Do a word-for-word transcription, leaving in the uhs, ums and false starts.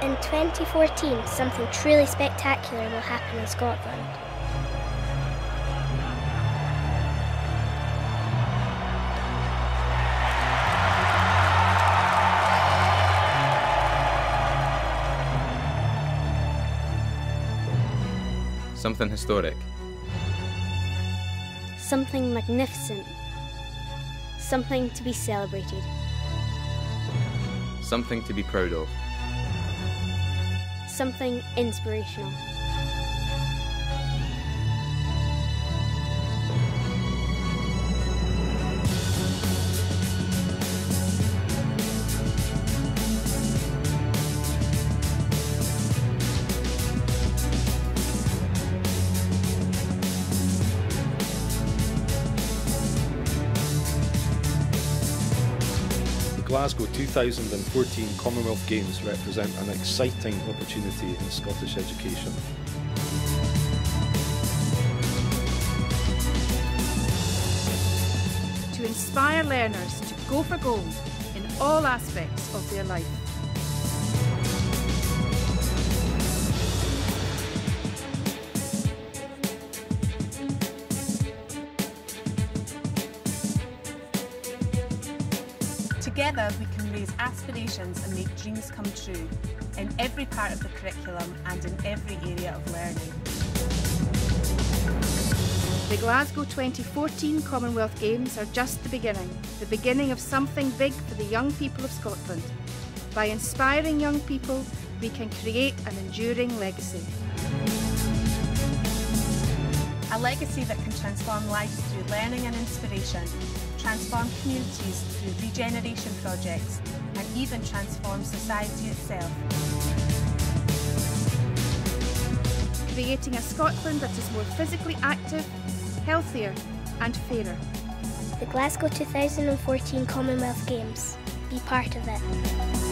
In twenty fourteen, something truly spectacular will happen in Scotland. Something historic. Something magnificent. Something to be celebrated. Something to be proud of. Something inspirational. The Glasgow two thousand fourteen Commonwealth Games represent an exciting opportunity in Scottish education. To inspire learners to go for gold in all aspects of their life. Together we can raise aspirations and make dreams come true in every part of the curriculum and in every area of learning. The Glasgow twenty fourteen Commonwealth Games are just the beginning, the beginning of something big for the young people of Scotland. By inspiring young people, we can create an enduring legacy. A legacy that can transform lives through learning and inspiration, transform communities through regeneration projects, and even transform society itself. Creating a Scotland that is more physically active, healthier and fairer. The Glasgow two thousand fourteen Commonwealth Games. Be part of it.